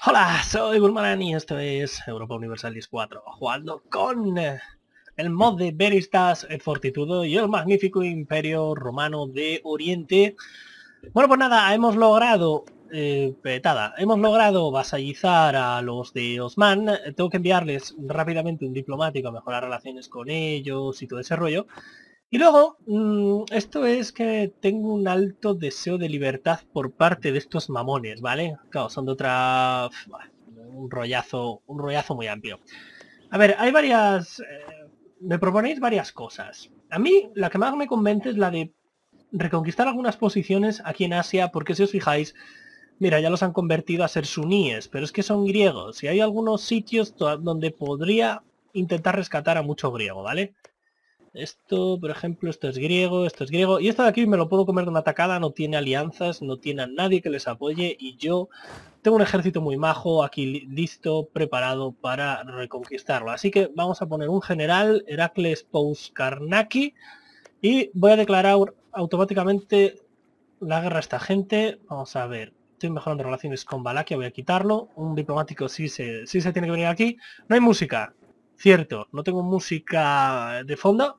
Hola, soy Bulmaran y esto es Europa Universalis 4, jugando con el mod de Veristas et Fortitudo y el magnífico Imperio Romano de Oriente. Bueno, pues nada, hemos logrado, hemos logrado vasallizar a los de Osman. Tengo que enviarles rápidamente un diplomático a mejorar relaciones con ellos y todo ese rollo. Y luego, esto es que tengo un alto deseo de libertad por parte de estos mamones, ¿vale? Claro, son de otra... un rollazo muy amplio. A ver, hay varias... me proponéis varias cosas. A mí, la que más me convence es la de reconquistar algunas posiciones aquí en Asia, porque si os fijáis, mira, ya los han convertido a ser suníes, pero es que son griegos, y hay algunos sitios donde podría intentar rescatar a mucho griego, ¿vale? Esto, por ejemplo, esto es griego, y esto de aquí me lo puedo comer de una tacada, no tiene alianzas, no tiene a nadie que les apoye, y yo tengo un ejército muy majo aquí listo, preparado para reconquistarlo. Así que vamos a poner un general, Heracles Pouskarnaki, y voy a declarar automáticamente la guerra a esta gente. Vamos a ver, estoy mejorando relaciones con Valaquia, voy a quitarlo. Un diplomático sí se tiene que venir aquí. No hay música, cierto, no tengo música de fondo.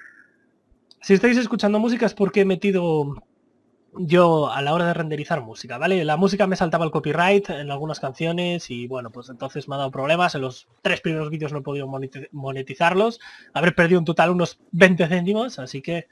Si estáis escuchando música es porque he metido yo a la hora de renderizar música, ¿vale? La música me saltaba el copyright en algunas canciones y bueno, pues entonces me ha dado problemas. En los 3 primeros vídeos no he podido monetizarlos. Habré perdido en total unos 20 céntimos, así que...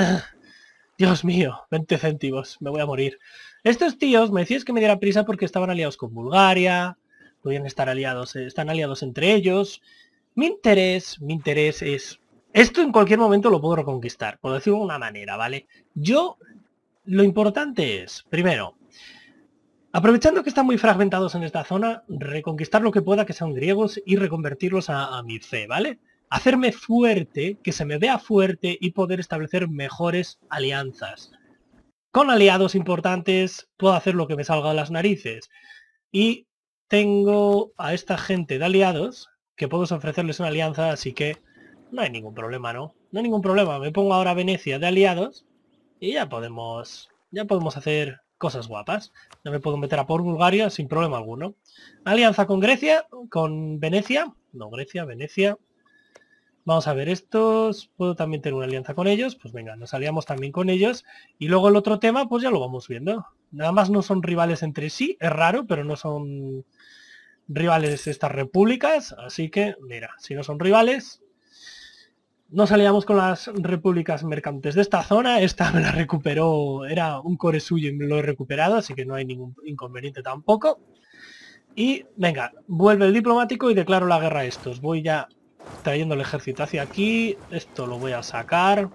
Dios mío, 20 céntimos, me voy a morir. Estos tíos me decías que me diera prisa porque estaban aliados con Bulgaria, podían estar aliados, están aliados entre ellos. Mi interés es... Esto en cualquier momento lo puedo reconquistar, por decirlo de una manera, ¿vale? Yo, lo importante es, primero, aprovechando que están muy fragmentados en esta zona, reconquistar lo que pueda que sean griegos y reconvertirlos a mi fe, ¿vale? Hacerme fuerte, que se me vea fuerte y poder establecer mejores alianzas. Con aliados importantes puedo hacer lo que me salga de las narices. Y tengo a esta gente de aliados que puedo ofrecerles una alianza, así que no hay ningún problema, ¿no? No hay ningún problema. Me pongo ahora Venecia de aliados y ya podemos hacer cosas guapas. Ya me puedo meter a por Bulgaria sin problema alguno. Alianza con Grecia, con Venecia. No, Grecia, Venecia. Vamos a ver estos. ¿Puedo también tener una alianza con ellos? Pues venga, nos aliamos también con ellos. Y luego el otro tema, pues ya lo vamos viendo. Nada más no son rivales entre sí. Es raro, pero no son rivales estas repúblicas. Así que, mira, si no son rivales, nos aliamos con las repúblicas mercantes de esta zona. Esta me la recuperó, era un core suyo y me lo he recuperado, así que no hay ningún inconveniente tampoco. Y venga, vuelve el diplomático y declaro la guerra a estos. Voy ya trayendo el ejército hacia aquí. Esto lo voy a sacar.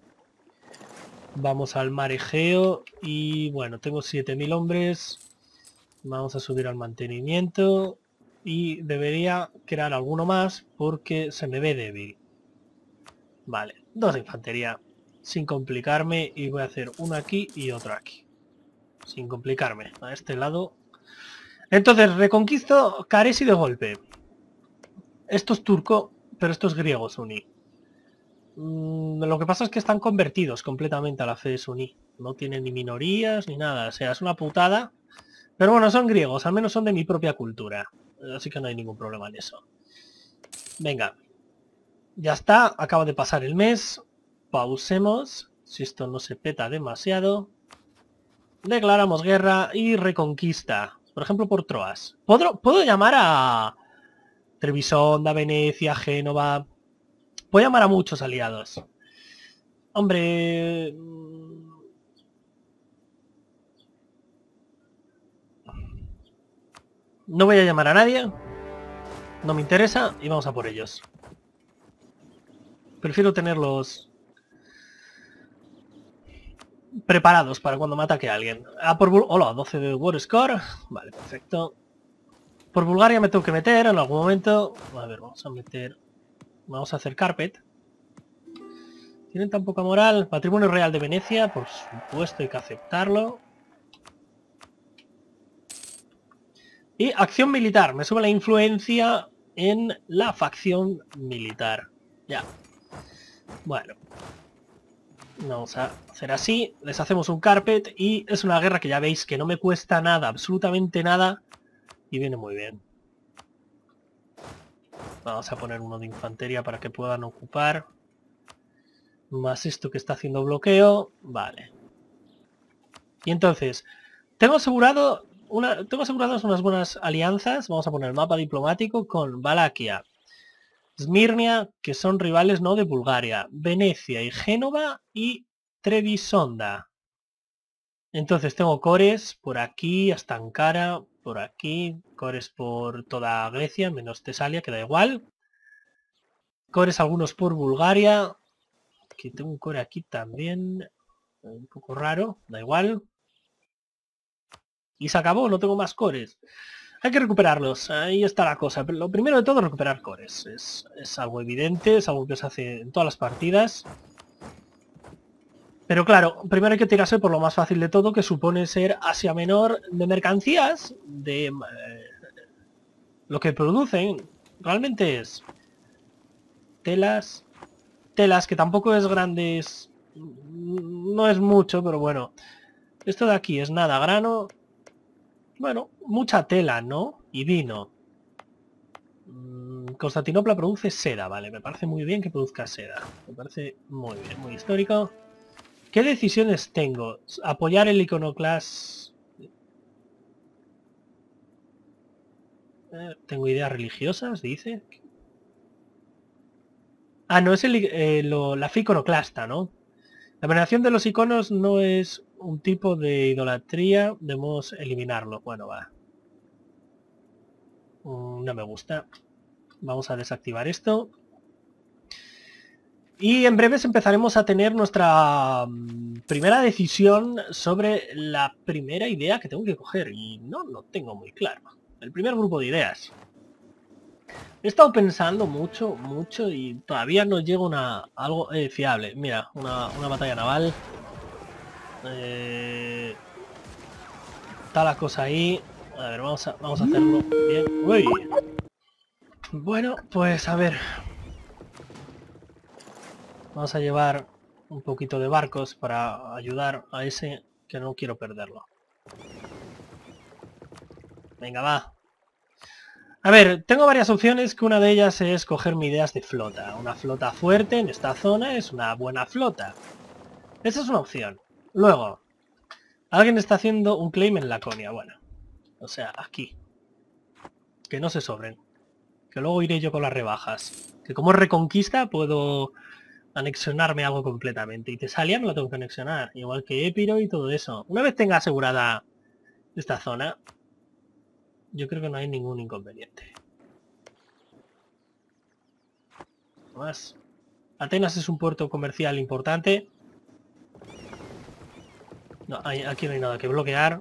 Vamos al mar Egeo. Y bueno, tengo 7000 hombres. Vamos a subir al mantenimiento. Y debería crear alguno más porque se me ve débil. Vale, 2 de infantería. Sin complicarme. Y voy a hacer uno aquí y otro aquí. Sin complicarme. A este lado. Entonces, reconquisto Caresi de golpe. Esto es turco, pero esto es griego, suní. Lo que pasa es que están convertidos completamente a la fe de suní. No tienen ni minorías ni nada. O sea, es una putada. Pero bueno, son griegos. Al menos son de mi propia cultura. Así que no hay ningún problema en eso. Venga. Ya está. Acaba de pasar el mes. Pausemos. Si esto no se peta demasiado. Declaramos guerra y reconquista. Por ejemplo, por Troas. ¿Puedo llamar a Trebisonda, Venecia, Génova? Puedo llamar a muchos aliados. Hombre... No voy a llamar a nadie. No me interesa y vamos a por ellos. Prefiero tenerlos preparados para cuando me ataque a alguien. Hola, 12 de War Score. Vale, perfecto. Por Bulgaria me tengo que meter en algún momento. A ver, vamos a meter... Vamos a hacer carpet. Tienen tan poca moral. Patrimonio Real de Venecia, por supuesto hay que aceptarlo. Y acción militar. Me sube la influencia en la facción militar. Ya. Bueno. Vamos a hacer así. Les hacemos un carpet y es una guerra que ya veis que no me cuesta nada, absolutamente nada, y viene muy bien. Vamos a poner uno de infantería para que puedan ocupar. Más esto que está haciendo bloqueo. Vale. Y entonces, tengo aseguradas unas buenas alianzas. Vamos a poner el mapa diplomático con Valaquia, Smirnia, que son rivales no de Bulgaria, Venecia y Génova y Trebisonda. Entonces tengo cores por aquí hasta Ankara, por aquí, cores por toda Grecia, menos Tesalia, que da igual. Cores algunos por Bulgaria. Aquí tengo un core aquí también, un poco raro, da igual. Y se acabó, no tengo más cores. Hay que recuperarlos, ahí está la cosa. Pero lo primero de todo es recuperar cores. Es algo evidente, es algo que se hace en todas las partidas. Pero claro, primero hay que tirarse por lo más fácil de todo, que supone ser Asia Menor de mercancías, de lo que producen. Realmente es telas, que tampoco es grandes, no es mucho, pero bueno. Esto de aquí es nada, grano. Bueno, mucha tela, ¿no? Y vino. Constantinopla produce seda, vale, me parece muy bien que produzca seda. Me parece muy bien, muy histórico. ¿Qué decisiones tengo? Apoyar el iconoclast. Tengo ideas religiosas, dice. Ah, no, es la fe iconoclasta, ¿no? La veneración de los iconos no es un tipo de idolatría, debemos eliminarlo. Bueno, va. No me gusta. Vamos a desactivar esto. Y en breves empezaremos a tener nuestra primera decisión sobre la primera idea que tengo que coger. Y no lo tengo muy claro. El primer grupo de ideas. He estado pensando mucho y todavía no llego a algo fiable. Mira, una batalla naval. Está la cosa ahí. A ver, vamos a hacerlo bien. Uy. Bueno, pues a ver. Vamos a llevar un poquito de barcos para ayudar a ese que no quiero perderlo. Venga, va. A ver, tengo varias opciones, que una de ellas es cogerme ideas de flota. Una flota fuerte en esta zona es una buena flota. Esa es una opción. Luego, alguien está haciendo un claim en Laconia. Bueno, o sea, aquí. Que no se sobren. Que luego iré yo con las rebajas. Que como es reconquista, puedo anexionarme algo completamente. Y Tesalia me lo tengo que anexionar. Igual que Épiro y todo eso. Una vez tenga asegurada esta zona, yo creo que no hay ningún inconveniente. Más. Atenas es un puerto comercial importante. No, aquí no hay nada que bloquear.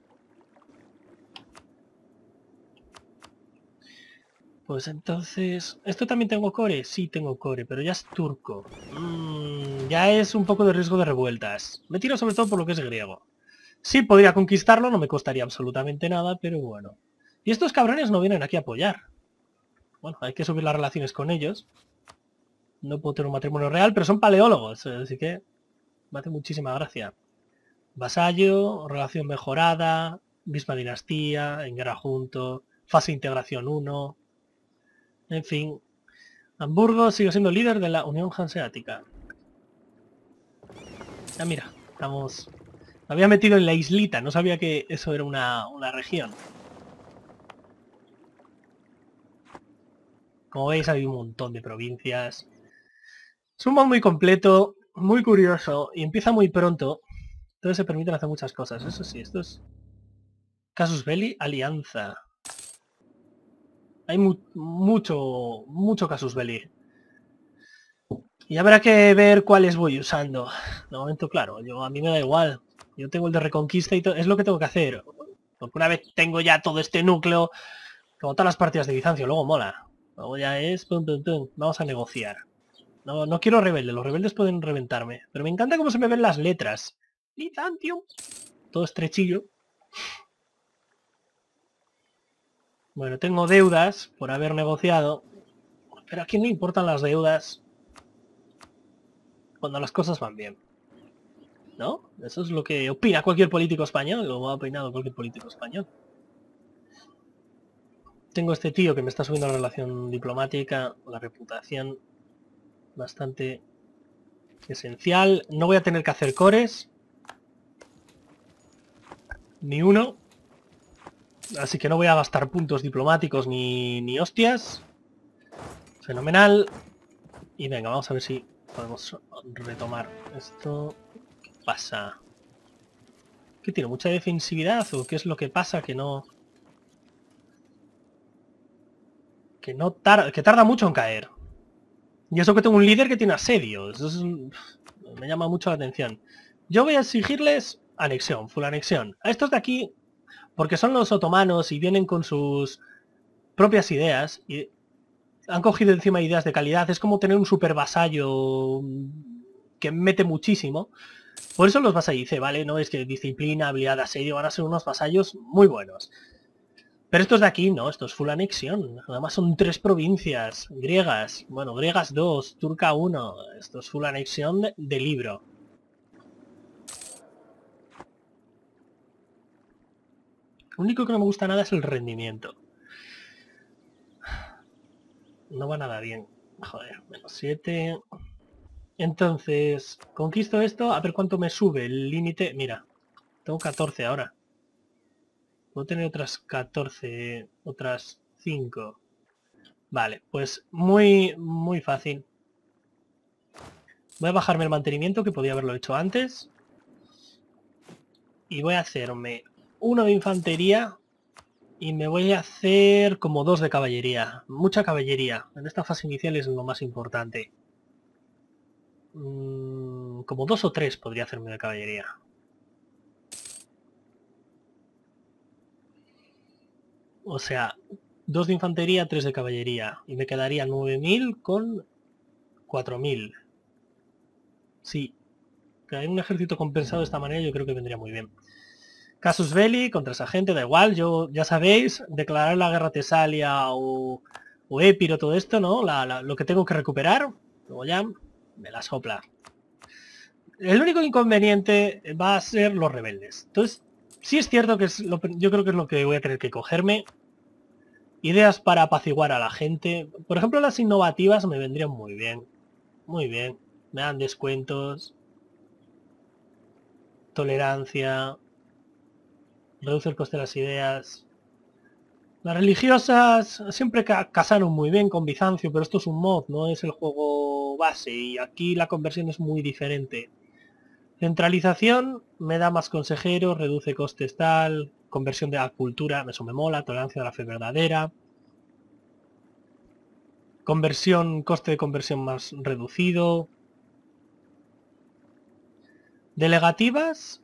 Pues entonces... ¿Esto también tengo core? Sí, tengo core, pero ya es turco. Ya es un poco de riesgo de revueltas. Me tiro sobre todo por lo que es griego. Sí, podría conquistarlo, no me costaría absolutamente nada, pero bueno. Y estos cabrones no vienen aquí a apoyar. Bueno, hay que subir las relaciones con ellos. No puedo tener un matrimonio real, pero son paleólogos, así que me hace muchísima gracia. Vasallo, relación mejorada, misma dinastía, en guerra junto, fase de integración 1. En fin, Hamburgo sigue siendo líder de la Unión Hanseática. Ah, mira, estamos... Me había metido en la islita, no sabía que eso era una región. Como veis hay un montón de provincias. Es un mod muy completo, muy curioso y empieza muy pronto. Entonces se permiten hacer muchas cosas. Eso sí, esto es... Casus Belli, alianza. Hay mucho Casus Belli. Y habrá que ver cuáles voy usando. De momento, claro, a mí me da igual. Yo tengo el de Reconquista y es lo que tengo que hacer. Porque una vez tengo ya todo este núcleo, como todas las partidas de Bizancio, luego mola. Luego ya es... Pum, pum, pum. Vamos a negociar. No quiero rebeldes, los rebeldes pueden reventarme. Pero me encanta cómo se me ven las letras. Bizantium. Todo estrechillo. Bueno, tengo deudas por haber negociado. Pero a quién le importan las deudas cuando las cosas van bien. ¿No? Eso es lo que opina cualquier político español, o ha opinado cualquier político español. Tengo este tío que me está subiendo la relación diplomática, la reputación, bastante esencial. No voy a tener que hacer cores. Ni uno. Así que no voy a gastar puntos diplomáticos ni hostias. Fenomenal. Y venga, vamos a ver si podemos retomar esto. ¿Qué pasa? ¿Qué tiene? ¿Mucha defensividad? ¿O qué es lo que pasa? Que no... Que no tarda... Que tarda mucho en caer. Y eso que tengo un líder que tiene asedio. Eso es me llama mucho la atención. Yo voy a exigirles anexión, full anexión. A estos de aquí, porque son los otomanos y vienen con sus propias ideas y han cogido encima ideas de calidad. Es como tener un super vasallo que mete muchísimo. Por eso los vasallicé, ¿vale? No es que disciplina, habilidad, asedio van a ser unos vasallos muy buenos. Pero estos de aquí no, esto es full anexión. Además son 3 provincias griegas. Bueno, griegas 2, turca 1. Esto es full anexión de libro. Lo único que no me gusta nada es el rendimiento. No va nada bien. Joder, menos 7. Entonces, conquisto esto, a ver cuánto me sube el límite. Mira, tengo 14 ahora. Puedo tener otras 14, otras 5. Vale, pues muy fácil. Voy a bajarme el mantenimiento, que podía haberlo hecho antes. Y voy a hacerme uno de infantería. Y me voy a hacer como 2 de caballería. Mucha caballería. En esta fase inicial es lo más importante. Como 2 o 3 podría hacerme de caballería. O sea, 2 de infantería, 3 de caballería. Y me quedaría 9000 con 4000. Sí. Que hay un ejército compensado de esta manera yo creo que vendría muy bien. Casus Belli contra esa gente, da igual. Yo, ya sabéis, declarar la guerra a Tesalia o Épiro, todo esto, ¿no? Lo que tengo que recuperar. Luego ya me la sopla. El único inconveniente va a ser los rebeldes. Entonces, sí es cierto que yo creo que es lo que voy a tener que cogerme. Ideas para apaciguar a la gente. Por ejemplo, las innovativas me vendrían muy bien. Muy bien. Me dan descuentos. Tolerancia. Reduce el coste de las ideas. Las religiosas siempre casaron muy bien con Bizancio, pero esto es un mod, no es el juego base. Y aquí la conversión es muy diferente. Centralización me da más consejeros, reduce costes tal, conversión de la cultura, eso me mola, tolerancia de la fe verdadera, conversión, coste de conversión más reducido. Delegativas,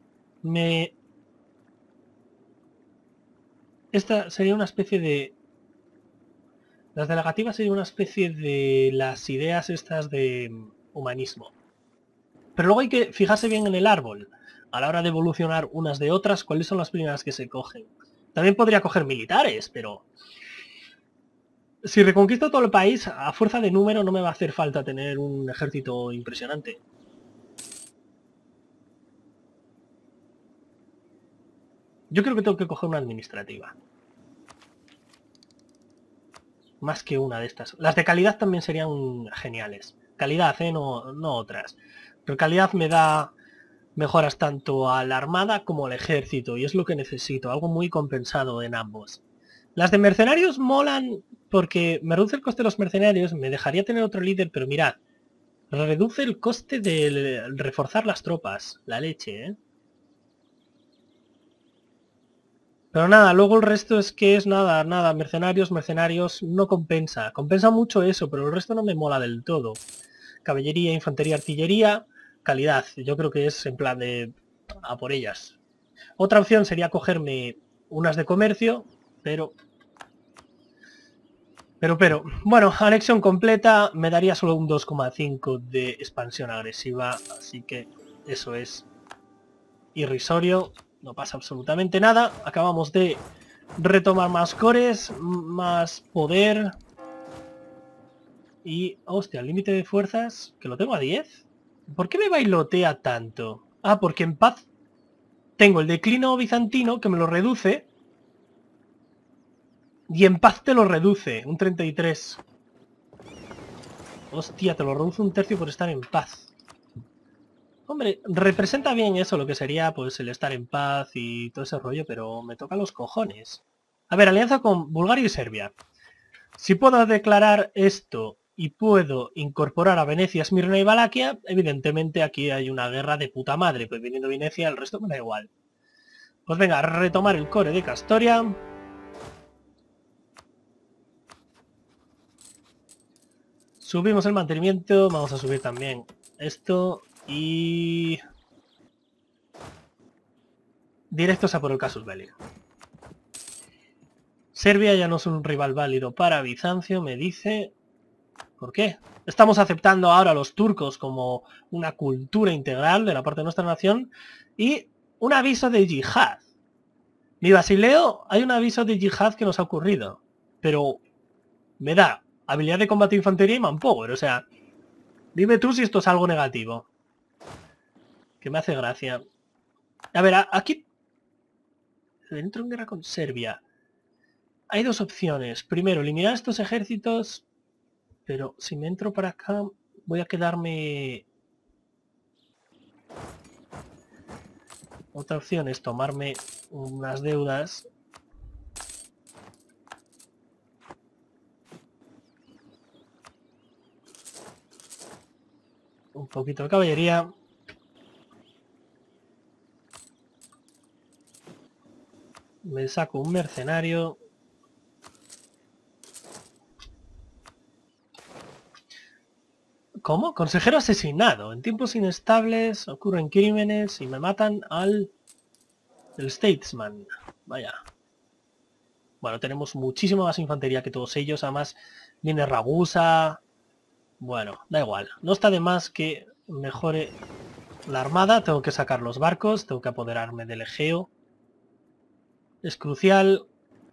esta sería una especie de... Las delegativas serían una especie de las ideas estas de humanismo. Pero luego hay que fijarse bien en el árbol. A la hora de evolucionar unas de otras, ¿cuáles son las primeras que se cogen? También podría coger militares, pero... Si reconquisto todo el país, a fuerza de número no me va a hacer falta tener un ejército impresionante. Yo creo que tengo que coger una administrativa. Más que una de estas. Las de calidad también serían geniales. Calidad, no otras. Pero calidad me da mejoras tanto a la armada como al ejército. Y es lo que necesito. Algo muy compensado en ambos. Las de mercenarios molan porque me reduce el coste de los mercenarios. Me dejaría tener otro líder, pero mirad. Reduce el coste de reforzar las tropas. La leche, ¿eh? Pero nada, luego el resto es que es nada, mercenarios, no compensa. Compensa mucho eso, pero el resto no me mola del todo. Caballería, infantería, artillería, calidad. Yo creo que es en plan de... a por ellas. Otra opción sería cogerme unas de comercio, pero... Bueno, anexión completa me daría solo un 2,5 de expansión agresiva, así que eso es irrisorio. No pasa absolutamente nada. Acabamos de retomar más cores, más poder. Y, hostia, el límite de fuerzas, que lo tengo a 10. ¿Por qué me bailotea tanto? Ah, porque en paz tengo el declino bizantino que me lo reduce. Y en paz te lo reduce, un 33. Hostia, te lo reduce un tercio por estar en paz. Hombre, representa bien eso, lo que sería pues el estar en paz y todo ese rollo, pero me toca los cojones. A ver, alianza con Bulgaria y Serbia. Si puedo declarar esto y puedo incorporar a Venecia, Esmirna y Valaquia, evidentemente aquí hay una guerra de puta madre, pues viniendo Venecia el resto me da igual. Pues venga, retomar el core de Castoria. Subimos el mantenimiento, vamos a subir también esto y... directos a por el Casus Belli. Serbia ya no es un rival válido para Bizancio, me dice... ¿Por qué? Estamos aceptando ahora a los turcos como una cultura integral de la parte de nuestra nación y un aviso de yihad. Mi Basileo, hay un aviso de yihad que nos ha ocurrido, pero me da habilidad de combate, infantería y manpower, o sea, dime tú si esto es algo negativo. Que me hace gracia. A ver, aquí... Entro en guerra con Serbia. Hay dos opciones. Primero, eliminar estos ejércitos, pero si me entro para acá voy a quedarme... Otra opción es tomarme unas deudas. Un poquito de caballería. Me saco un mercenario. ¿Cómo? Consejero asesinado. En tiempos inestables ocurren crímenes y me matan al... el Statesman. Vaya. Bueno, tenemos muchísima más infantería que todos ellos. Además, viene Ragusa. Bueno, da igual. No está de más que mejore la armada. Tengo que sacar los barcos. Tengo que apoderarme del Egeo. Es crucial.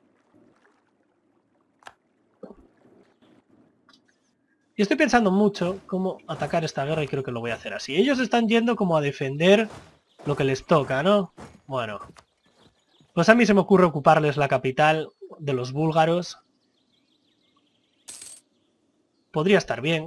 Y estoy pensando mucho cómo atacar esta guerra y creo que lo voy a hacer así. Ellos están yendo como a defender lo que les toca, ¿no? Bueno. Pues a mí se me ocurre ocuparles la capital de los búlgaros. Podría estar bien.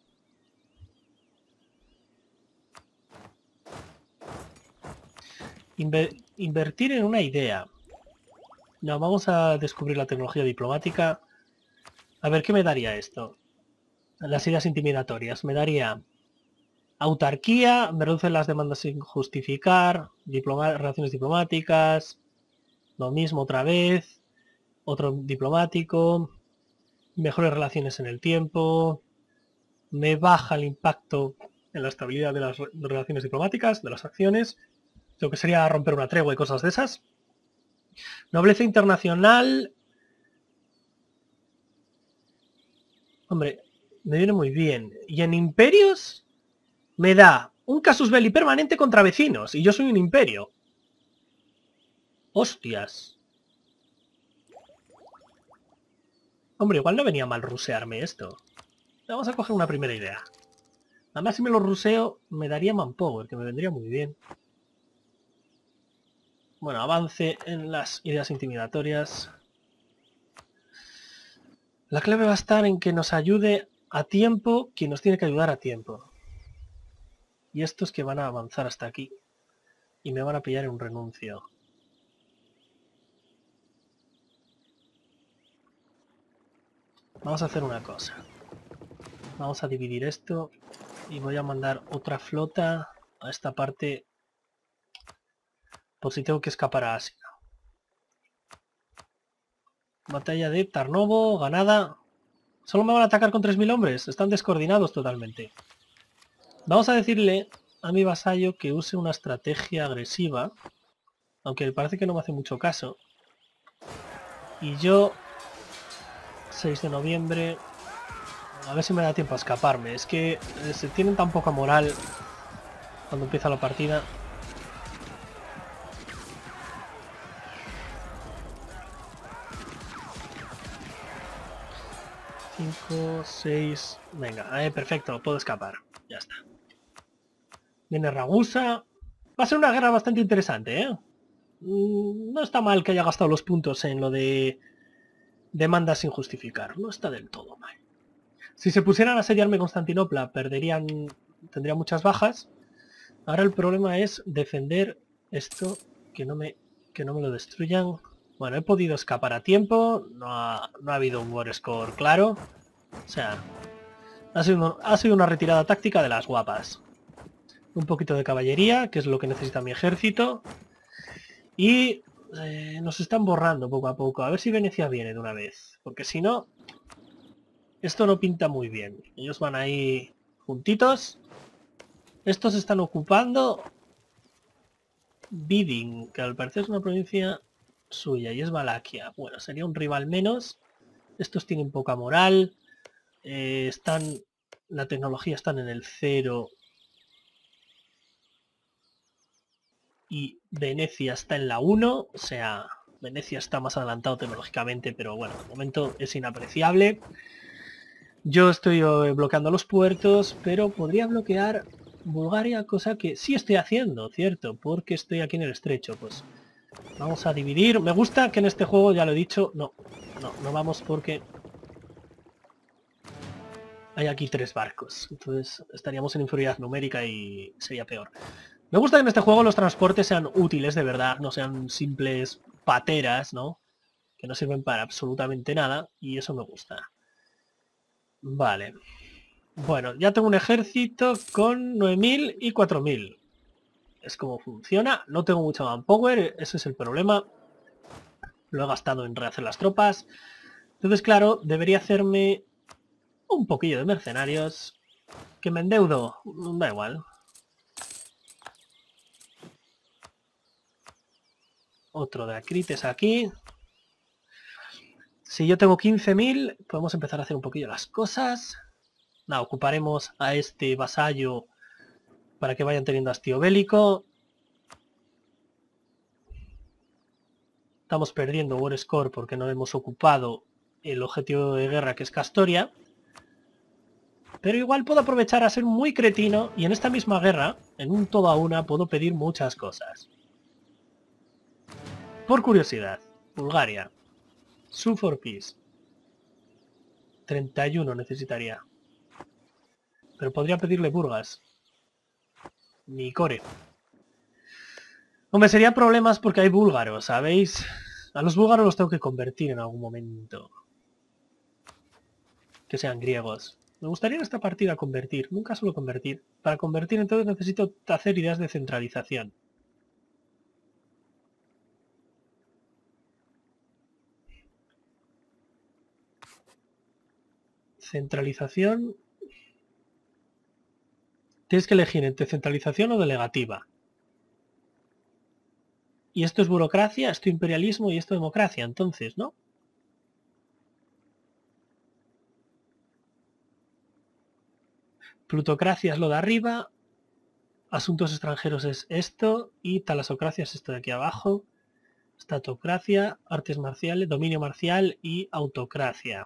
Invertir en una idea. No, vamos a descubrir la tecnología diplomática. A ver, ¿qué me daría esto? Las ideas intimidatorias. Me daría autarquía, me reducen las demandas sin justificar, relaciones diplomáticas, lo mismo otra vez, otro diplomático, mejores relaciones en el tiempo, me baja el impacto en la estabilidad de las relaciones diplomáticas, de las acciones, lo que sería romper una tregua y cosas de esas. Nobleza internacional. Hombre, me viene muy bien. Y en imperios me da un casus belli permanente contra vecinos. Y yo soy un imperio. Hostias. Hombre, igual no venía mal rusearme esto. Vamos a coger una primera idea. Además, si me lo ruseo, me daría manpower, que me vendría muy bien. Bueno, avance en las ideas intimidatorias. La clave va a estar en que nos ayude a tiempo quien nos tiene que ayudar a tiempo. Y estos que van a avanzar hasta aquí. Y me van a pillar en un renuncio. Vamos a hacer una cosa. Vamos a dividir esto. Y voy a mandar otra flota a esta parte. Por si tengo que escapar a Asia. Batalla de Tarnovo, ganada. Solo me van a atacar con 3000 hombres. Están descoordinados totalmente. Vamos a decirle a mi vasallo que use una estrategia agresiva. Aunque parece que no me hace mucho caso. Y yo... 6 de noviembre... A ver si me da tiempo a escaparme. Es que se tienen tan poca moral cuando empieza la partida. 5, 6... Venga, perfecto, puedo escapar. Ya está. Viene Ragusa. Va a ser una guerra bastante interesante, ¿eh? No está mal que haya gastado los puntos en lo de demanda sin justificar. No está del todo mal. Si se pusieran a asediarme Constantinopla, tendría muchas bajas. Ahora el problema es defender esto, que no me lo destruyan. Bueno, he podido escapar a tiempo, no ha habido un war score claro. O sea, ha sido una retirada táctica de las guapas. Un poquito de caballería, que es lo que necesita mi ejército. Y nos están borrando poco a poco. A ver si Venecia viene de una vez. Porque si no, esto no pinta muy bien. Ellos van ahí juntitos. Estos están ocupando Vidin, que al parecer es una provincia suya, y es Valaquia. Bueno, sería un rival menos. Estos tienen poca moral. La tecnología están en el 0. Y Venecia está en la 1. O sea, Venecia está más adelantado tecnológicamente, pero bueno, de momento es inapreciable. Yo estoy bloqueando los puertos, pero podría bloquear Bulgaria, cosa que sí estoy haciendo, ¿cierto? Porque estoy aquí en el estrecho, pues vamos a dividir. Me gusta que en este juego, ya lo he dicho, no vamos porque hay aquí 3 barcos. Entonces estaríamos en inferioridad numérica y sería peor. Me gusta que en este juego los transportes sean útiles de verdad, no sean simples pateras, ¿no? Que no sirven para absolutamente nada, y eso me gusta. Vale. Bueno, ya tengo un ejército con 9000 y 4000. Es como funciona. No tengo mucho manpower, ese es el problema. Lo he gastado en rehacer las tropas. Entonces, claro, debería hacerme un poquillo de mercenarios. ¿Que me endeudo? Da igual. Otro de acrites aquí. Si yo tengo 15.000, podemos empezar a hacer un poquillo las cosas. Nada, ocuparemos a este vasallo para que vayan teniendo hastío bélico. Estamos perdiendo war score porque no hemos ocupado el objetivo de guerra, que es Castoria. Pero igual puedo aprovechar a ser muy cretino y en esta misma guerra, en un todo a una, puedo pedir muchas cosas. Por curiosidad, Bulgaria. Sue for Peace. 31 necesitaría. Pero podría pedirle Burgas. Ni Core. Hombre, sería problemas porque hay búlgaros, ¿sabéis? A los búlgaros los tengo que convertir en algún momento. Que sean griegos. Me gustaría en esta partida convertir. Nunca suelo convertir. Para convertir entonces necesito hacer ideas de centralización. Centralización. Tienes que elegir entre centralización o delegativa. Y esto es burocracia, esto imperialismo y esto democracia, entonces, ¿no? Plutocracia es lo de arriba, asuntos extranjeros es esto, y talasocracia es esto de aquí abajo, estatocracia, artes marciales, dominio marcial y autocracia.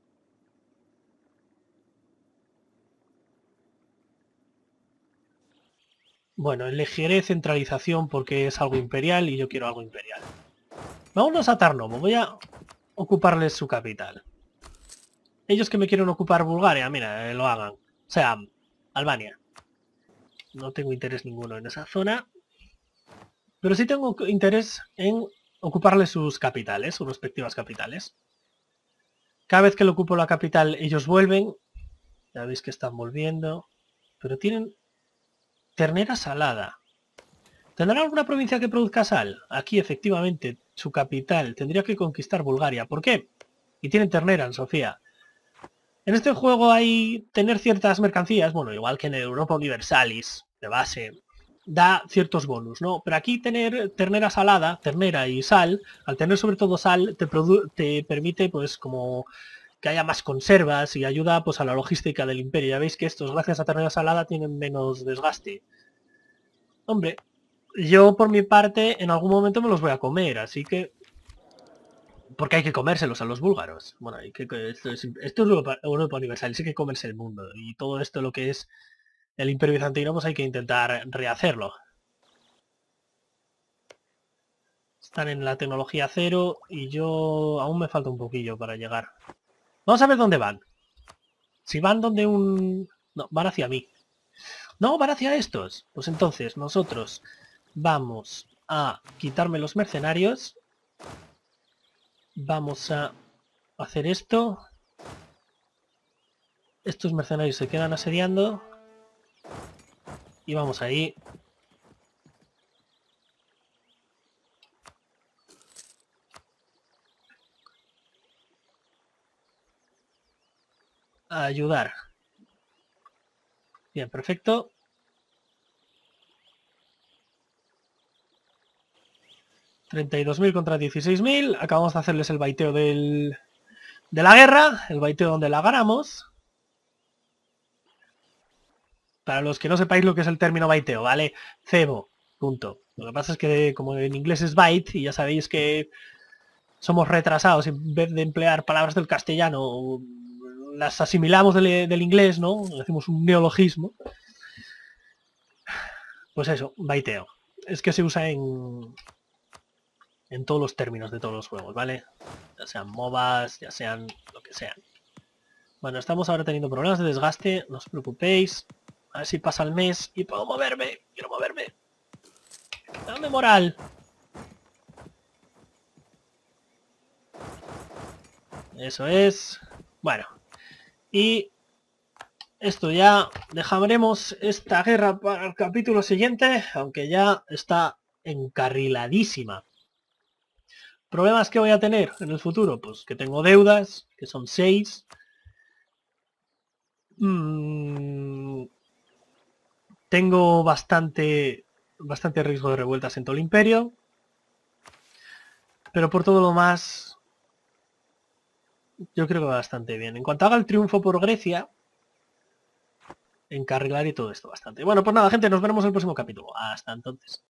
Bueno, elegiré centralización porque es algo imperial y yo quiero algo imperial. Vámonos a Tarnovo, voy a ocuparles su capital. Ellos que me quieren ocupar Bulgaria, mira, lo hagan. O sea, Albania. No tengo interés ninguno en esa zona. Pero sí tengo interés en ocuparles sus capitales, sus respectivas capitales. Cada vez que le ocupo la capital, ellos vuelven. Ya veis que están volviendo. Pero tienen ternera salada. ¿Tendrán alguna provincia que produzca sal? Aquí, efectivamente, su capital tendría que conquistar Bulgaria. ¿Por qué? Y tienen ternera en Sofía. En este juego hay tener ciertas mercancías, bueno, igual que en Europa Universalis, de base, da ciertos bonus, ¿no? Pero aquí tener ternera salada, ternera y sal, al tener sobre todo sal, te permite, pues, como que haya más conservas y ayuda, pues, a la logística del imperio. Ya veis que estos, gracias a ternera salada, tienen menos desgaste. Hombre, yo por mi parte, en algún momento me los voy a comer, así que porque hay que comérselos a los búlgaros. Bueno, esto es Europa Universal, sí que comerse el mundo. Y todo esto lo que es el Imperio Bizantino, pues hay que intentar rehacerlo. Están en la tecnología 0 y yo aún me falta un poquillo para llegar. Vamos a ver dónde van. Si van donde un... No, van hacia mí. No, van hacia estos. Pues entonces nosotros vamos a quitarme los mercenarios. Vamos a hacer esto. Estos mercenarios se quedan asediando. Y vamos ahí. A ayudar. Bien, perfecto. $32.000 contra 16.000. Acabamos de hacerles el baiteo de la guerra. El baiteo donde la ganamos. Para los que no sepáis lo que es el término baiteo, ¿vale? Cebo, punto. Lo que pasa es que como en inglés es byte, y ya sabéis que somos retrasados, en vez de emplear palabras del castellano, las asimilamos del inglés, ¿no? Hacemos un neologismo. Pues eso, baiteo. Es que se usa en todos los términos de todos los juegos, ¿vale? Ya sean MOBAs, ya sean lo que sean. Bueno, estamos ahora teniendo problemas de desgaste, no os preocupéis. A ver si pasa el mes y puedo moverme. Quiero moverme. Dame moral. Eso es. Bueno. Y esto ya dejaremos esta guerra para el capítulo siguiente, aunque ya está encarriladísima. ¿Problemas que voy a tener en el futuro? Pues que tengo deudas, que son 6. Tengo bastante riesgo de revueltas en todo el imperio. Pero por todo lo más, yo creo que va bastante bien. En cuanto haga el triunfo por Grecia, encarrilar y todo esto bastante. Bueno, pues nada, gente, nos veremos en el próximo capítulo. Hasta entonces.